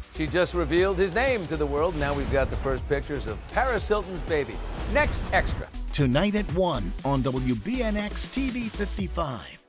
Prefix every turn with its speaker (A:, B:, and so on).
A: She just revealed his name to the world. Now we've got the first pictures of Paris Hilton's baby. Next Extra.
B: Tonight at 1 on WBNX-TV 55.